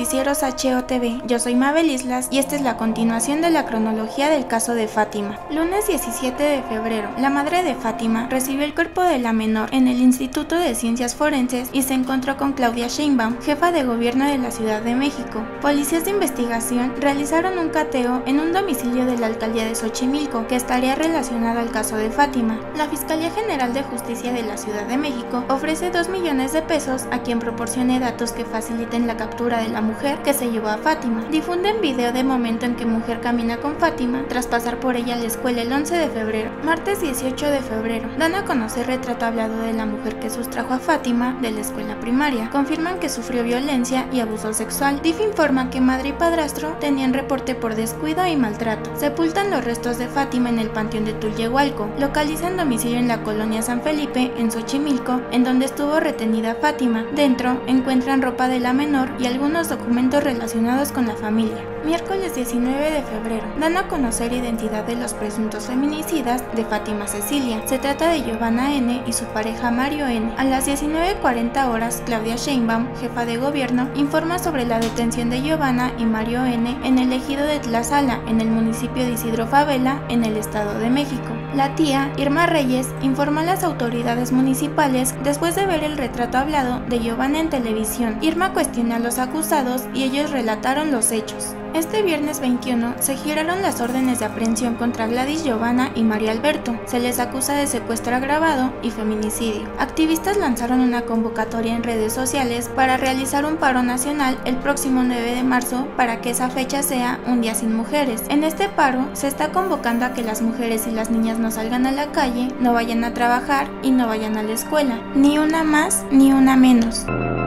noticieros HOTV, yo soy Mabel Islas y esta es la continuación de la cronología del caso de Fátima. Lunes 17 de febrero, la madre de Fátima recibió el cuerpo de la menor en el Instituto de Ciencias Forenses y se encontró con Claudia Sheinbaum, jefa de gobierno de la Ciudad de México. Policías de investigación realizaron un cateo en un domicilio de la alcaldía de Xochimilco que estaría relacionado al caso de Fátima. La Fiscalía General de Justicia de la Ciudad de México ofrece 2 millones de pesos a quien proporcione datos que faciliten la captura de la mujer que se llevó a Fátima. Difunden video de momento en que mujer camina con Fátima tras pasar por ella a la escuela el 11 de febrero. Martes 18 de febrero, dan a conocer retrato hablado de la mujer que sustrajo a Fátima de la escuela primaria. Confirman que sufrió violencia y abuso sexual. DIF informa que madre y padrastro tenían reporte por descuido y maltrato. Sepultan los restos de Fátima en el panteón de Tulyehualco. Localizan domicilio en la colonia San Felipe, en Xochimilco, en donde estuvo retenida Fátima. Dentro encuentran ropa de la menor y algunos documentos relacionados con la familia. Miércoles 19 de febrero, dan a conocer identidad de los presuntos feminicidas de Fátima Cecilia. Se trata de Giovanna N. y su pareja Mario N. A las 19:40 horas, Claudia Sheinbaum, jefa de gobierno, informa sobre la detención de Giovanna y Mario N. en el ejido de Tlaxcala, en el municipio de Isidro Fabela, en el Estado de México. La tía, Irma Reyes, informó a las autoridades municipales después de ver el retrato hablado de Giovanna en televisión. Irma cuestionó a los acusados y ellos relataron los hechos. Este viernes 21 se giraron las órdenes de aprehensión contra Gladys Giovanna y Mario Alberto. Se les acusa de secuestro agravado y feminicidio. Activistas lanzaron una convocatoria en redes sociales para realizar un paro nacional el próximo 9 de marzo para que esa fecha sea un día sin mujeres. En este paro se está convocando a que las mujeres y las niñas no salgan a la calle, no vayan a trabajar y no vayan a la escuela. Ni una más ni una menos.